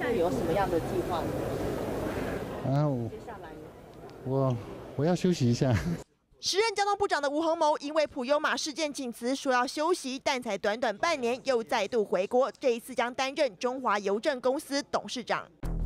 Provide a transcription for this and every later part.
任有什么样的计划呢？接下来我要休息一下。 时任交通部长的吴鸿谋因为普悠玛事件请辞，说要休息，但才短短半年又再度回国，这一次将担任中华邮政公司董事长。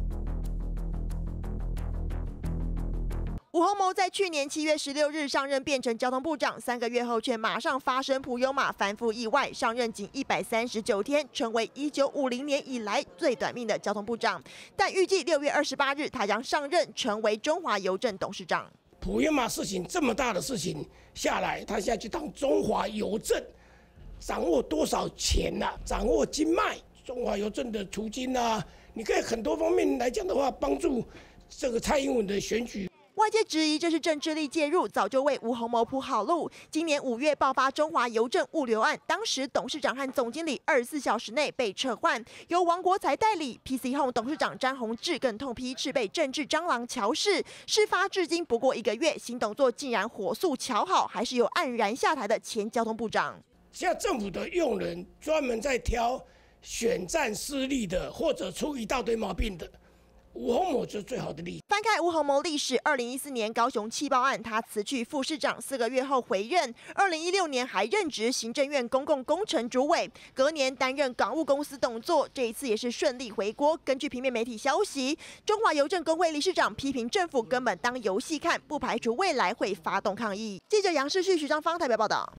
吴鸿谋在去年7月16日上任，变成交通部长，3个月后却马上发生普悠玛翻覆意外，上任仅139天，成为1950年以来最短命的交通部长。但预计6月28日，他将上任，成为中华邮政董事长。 普悠玛事情这么大的事情下来，他现在去当中华邮政，掌握多少钱啊？掌握经脉，中华邮政的途经啊，你可以很多方面来讲的话，帮助这个蔡英文的选举。 外界质疑这是政治力介入，早就为吴鸿谋铺好路。今年5月爆发中华邮政物流案，当时董事长和总经理24小时内被撤换，由王国材代理。PC Home 董事长詹宏志更痛批是被政治蟑螂乔氏。事发至今不过1个月，新动作竟然火速瞧好，还是有黯然下台的前交通部长。 现在政府的用人专门在挑选战失利的，或者出一大堆毛病的。吴鸿谋就是最好的例子。 翻开吴鸿谋历史，2014年高雄气爆案，他辞去副市长，4个月后回任。2016年还任职行政院公共工程主委，隔年担任港务公司董座，这一次也是顺利回国。根据平面媒体消息，中华邮政工会理事长批评政府根本当游戏看，不排除未来会发动抗议。记者杨世旭、徐章芳台北报道。